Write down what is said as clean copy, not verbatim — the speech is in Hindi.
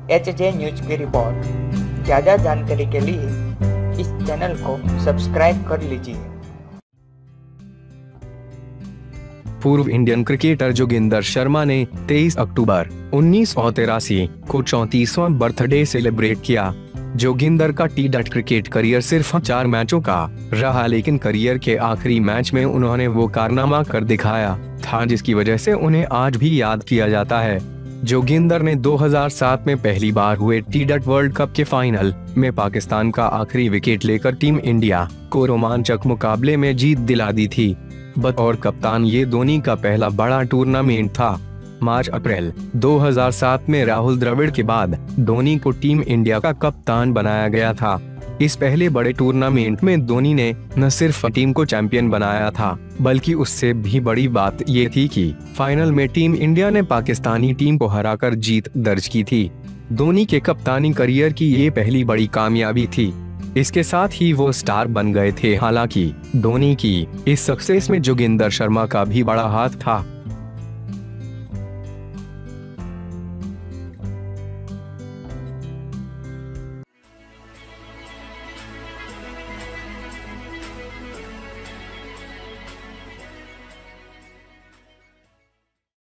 HJ न्यूज की रिपोर्ट। ज़्यादा जानकारी के लिए इस चैनल को सब्सक्राइब कर लीजिए। पूर्व इंडियन क्रिकेटर जोगिंदर शर्मा ने 23 अक्टूबर 1983 को 34वां बर्थडे सेलिब्रेट किया। जोगिंदर का टी20 क्रिकेट करियर सिर्फ 4 मैचों का रहा, लेकिन करियर के आखिरी मैच में उन्होंने वो कारनामा कर दिखाया था जिसकी वजह से उन्हें आज भी याद किया जाता है। जोगिंदर ने 2007 में पहली बार हुए टी20 वर्ल्ड कप के फाइनल में पाकिस्तान का आखिरी विकेट लेकर टीम इंडिया को रोमांचक मुकाबले में जीत दिला दी थी। बतौर कप्तान ये धोनी का पहला बड़ा टूर्नामेंट था। मार्च-अप्रैल 2007 में राहुल द्रविड़ के बाद धोनी को टीम इंडिया का कप्तान बनाया गया था। इस पहले बड़े टूर्नामेंट में धोनी ने न सिर्फ टीम को चैंपियन बनाया था, बल्कि उससे भी बड़ी बात ये थी कि फाइनल में टीम इंडिया ने पाकिस्तानी टीम को हराकर जीत दर्ज की थी। धोनी के कप्तानी करियर की ये पहली बड़ी कामयाबी थी। इसके साथ ही वो स्टार बन गए थे। हालांकि धोनी की इस सक्सेस में जोगिंदर शर्मा का भी बड़ा हाथ था।